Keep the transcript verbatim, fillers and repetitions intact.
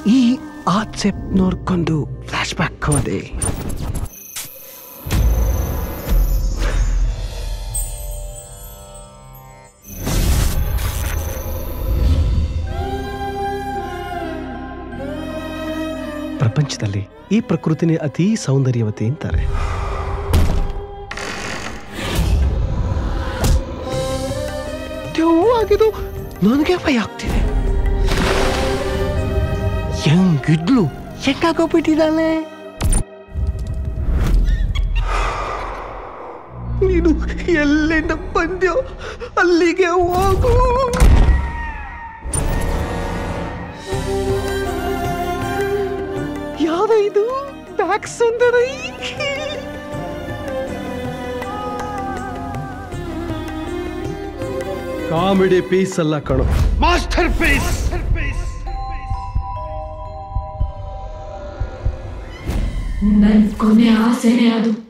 ಈ ಆಸೆಪ್ ನೋಡ್ಕೊಂಡು flash back ಹೋದೆ. ಪ್ರಪಂಚದಲ್ಲಿ ಈ ಪ್ರಕೃತಿನೇ ಅತಿ ಸೌಂದರ್ಯವತಿ ಅಂತಾರೆ. ಆಗಿದ್ದು ನನಗೆ ಭಯ ಆಗ್ತಿದೆ. ಹೆಂಗಿದ್ಲು ಹೆಂಗಾಗೋಗ್ಬಿಟ್ಟಿದ್ದಾಳೆ. ನೀನು ಎಲ್ಲಿಂದ ಬಂದ್ಯೋ ಅಲ್ಲಿಗೆ ಹೋಗು. ಯಾವ ಇದು ಬ್ಯಾಕ್ ಸುಂದರಿ? ಕಾಮಿಡಿ ಪೀಸ್ ಅಲ್ಲ ಕಣೋ, ಮಾಸ್ಟರ್ ಪೀಸ್. ನನ್ ಕೊನೆ ಆಸೆನೇ ಅದು.